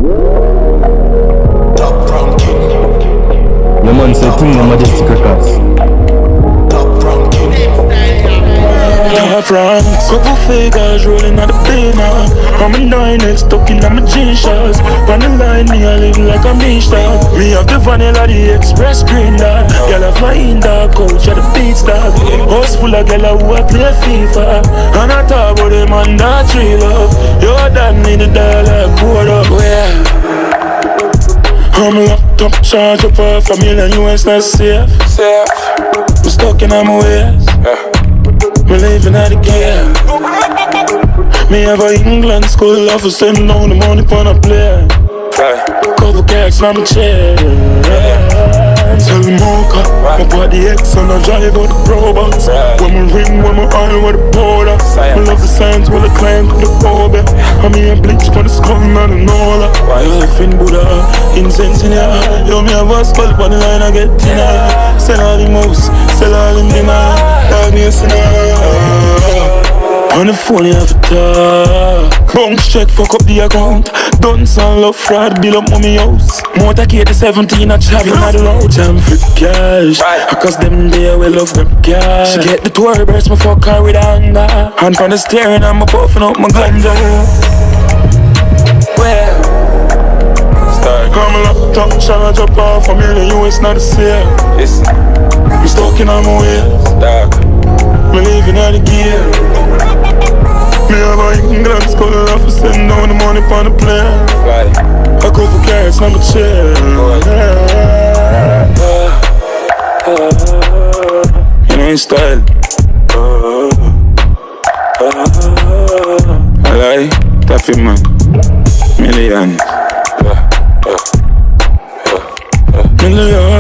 Top ranking. The man say thing the majestic records. Top ranking. Top rank. Couple figures rolling out the banner. I'm a 9X stuck in my jean shorts. On the line, me I live like a mean star. Me have the vanilla, the express green dog. Girl have my in-dog coach at the beats dog. House full of girl who a play FIFA. And I talk about them on that tree love. Your dad need a dollar, pour up. I'm locked up, charge up off $1 million US, not safe. I'm stuck in my ways. Me living at the gear. Me have a England school offer, sending on the money on a plane. Couple cats on my chair. Tell me mocha, my body X and I drive out the robots. When me ring, when me oil with the border. I love the signs with the climb to the phobia. I'm here bleach for the skull and I don't know that. Why you fin Buddha, incense in ya. Yo, me have a skull on the line, I get thinner. Sell all the moves, sell all the dinner. Dog me a sinner. On the phone you have to talk. Bounce check, fuck up the account. Dancehall love fraud, build up mommy house. Motor K to 17, I travel on the road. Jam for cash, cause them there we love them cash. She get the tour breast, me fuck her with anger. Hand from the steering, I'm a puffing up my ganja. Well, I'm a laptop, charge up off $1 million US, not the same. Listen, I'm stuck in on my ways. Me living out the gear. Me have a England school off for sending down the money on the plane. I go for carrots on my chair. You know in style. I like Taffy man. Million. Million.